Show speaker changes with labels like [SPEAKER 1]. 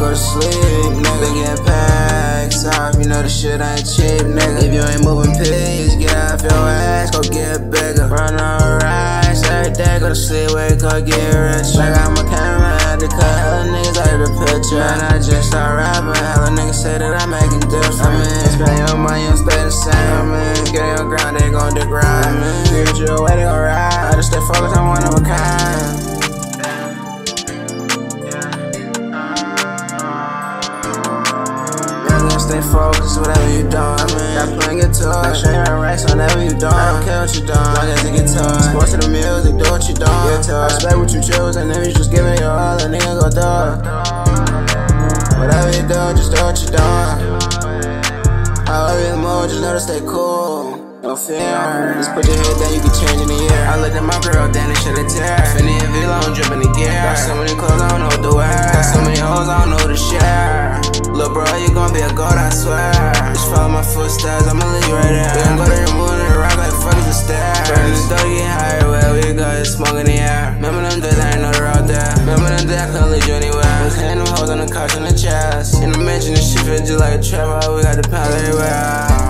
[SPEAKER 1] go to sleep, nigga. Been getting packs off, you know the shit ain't cheap, nigga. If you ain't moving pigs, get off your ass, go get bigger. Run on rides every day, go to sleep, wake up, get rich. Like I'm a camera, had to cut hella niggas out of the picture. Man, I just start rapping, hella niggas say that I'm making difference. I mean, spend your money and stay the same. I mean, get your ground, they gon' degrade. I mean, get you away, they gon' ride. I just stay focused, I'm one of a kind. Stay focused, whatever you doing. I mean, got playing guitar. Make sure you're racks whenever you doing. I don't care what you doing, long as it get tough. Sports to the music, do what you doing. Get tough. Respect what you choose, and if you just give it your all, a nigga go do it. Whatever you do, just do what you doing. However you move, just know to stay cool. No fear. Just put your head down, you can change in the year. I looked at my girl, damn, they shed a tear. Finny and V-Long dripping the gear. Got so many clothes, I don't know what to wear. Got so many hoes, I don't know what to share. Lil' bro, you gon' be a god, I swear. Just follow my footsteps, I'ma leave you right there. We gon' go to the moon and rock like fuck is the stairs. Burning the door, getting higher, where we go, it's smoke in the air. Remember them days, I ain't know they're out there. Remember them days, I couldn't lead you anywhere. Was hitting them hoes on the couch and the chest. In the mansion, this shit fit just like a trap, we got the pounds everywhere.